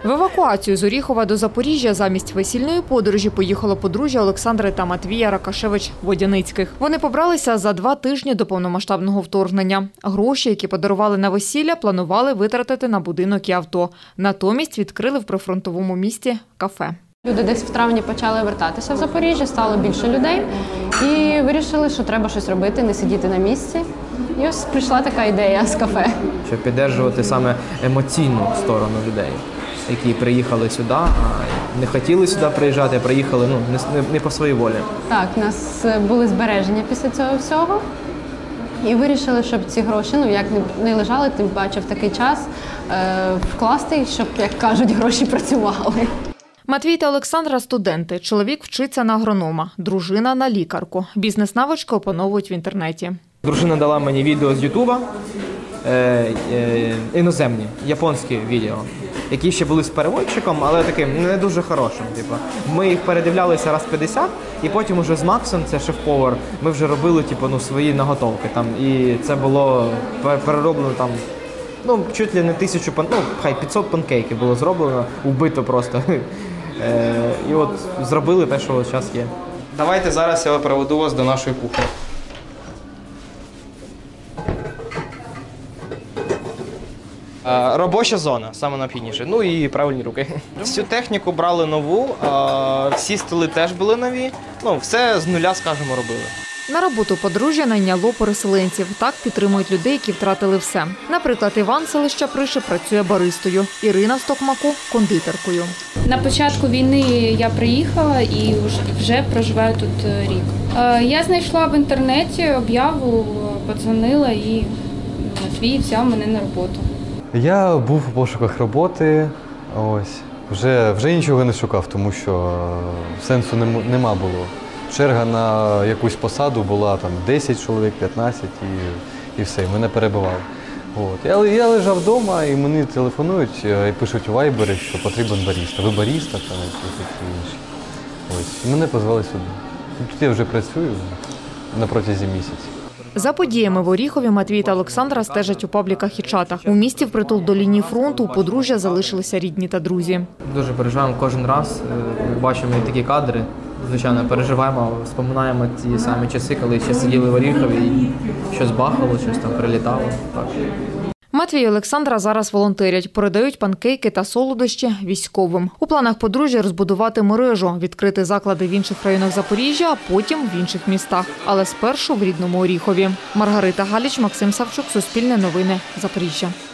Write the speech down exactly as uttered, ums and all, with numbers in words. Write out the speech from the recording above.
В евакуацію з Оріхова до Запоріжжя замість весільної подорожі поїхало подружжя Олександри та Матвія Ракашевич-Водяницьких. Вони побралися за два тижні до повномасштабного вторгнення. Гроші, які подарували на весілля, планували витратити на будинок і авто. Натомість відкрили в прифронтовому місті кафе. Люди десь в травні почали вертатися в Запоріжжя, стало більше людей і вирішили, що треба щось робити, не сидіти на місці. І ось прийшла така ідея з кафе. Щоб підтримувати саме емоційну сторону людей, які приїхали сюди, а не хотіли сюди приїжджати, а приїхали ну, не, не по своїй волі. Так, у нас були збереження після цього всього. І вирішили, щоб ці гроші, ну як не лежали, тим паче в такий час, е, вкласти, щоб, як кажуть, гроші працювали. Матвій та Олександра – студенти. Чоловік вчиться на агронома, дружина – на лікарку. Бізнес-навички опановують в інтернеті. Дружина дала мені відео з Ютуба, е, е, іноземні, японські відео, які ще були з переводчиком, але таким не дуже хорошим. Типу. Ми їх передивлялися раз п'ятдесят, і потім уже з Максом, це шеф-повар, ми вже робили типу, ну, свої наготовки. Там, і це було перероблено там, ну, чуть ли не тисячу, ну, хай п'ятсот панкейків було зроблено, убито просто. Е, і от зробили те, що зараз є. Давайте зараз я проведу вас до нашої кухні. Робоча зона, саме необхідніше. Ну і правильні руки. Всю техніку брали нову, всі столи теж були нові. Ну, все з нуля, скажімо, робили. На роботу подружжя найняло переселенців. Так підтримують людей, які втратили все. Наприклад, Іван з селища Приши працює баристою, Ірина з Токмаку – кондитеркою. На початку війни я приїхала і вже проживаю тут рік. Я знайшла в інтернеті об'яву, подзвонила і Матвій взяв мене на роботу. Я був у пошуках роботи, ось. Вже, вже нічого не шукав, тому що сенсу нема було. Черга на якусь посаду була там десять чоловік, п'ятнадцять і, і все, мене перебивали. От. Я, я лежав вдома і мені телефонують і пишуть у вайбері, що потрібен баріста. Ви баріста там і такі інші. Ось. І мене позвали сюди. Тут я вже працюю на протязі місяця. За подіями в Оріхові Матвій та Олександра стежать у пабліках і чатах. У місті впритул до лінії фронту у подружжя залишилися рідні та друзі. Дуже переживаємо кожен раз, бачимо і такі кадри. Звичайно, переживаємо, споминаємо ті самі часи, коли ще сиділи в Оріхові і щось бахало, щось там прилітало. Так. Матвій і Олександра зараз волонтерять, передають панкейки та солодощі військовим. У планах подружжя розбудувати мережу, відкрити заклади в інших районах Запоріжжя, а потім в інших містах. Але спершу в рідному Оріхові. Маргарита Галіч, Максим Савчук, Суспільне новини, Запоріжжя.